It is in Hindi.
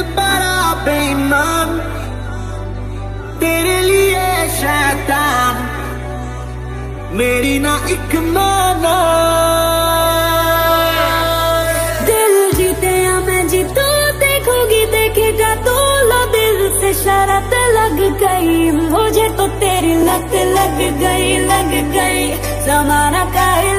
बड़ा बेईमान, तेरे लिए शैतान, मेरी ना एक माना। दिल जीते या मैं जीतू, देखोगी देखेगा तो लो दिल से शरत लग गई, मुझे तो तेरी लत लग गई, लग गई। जमाना का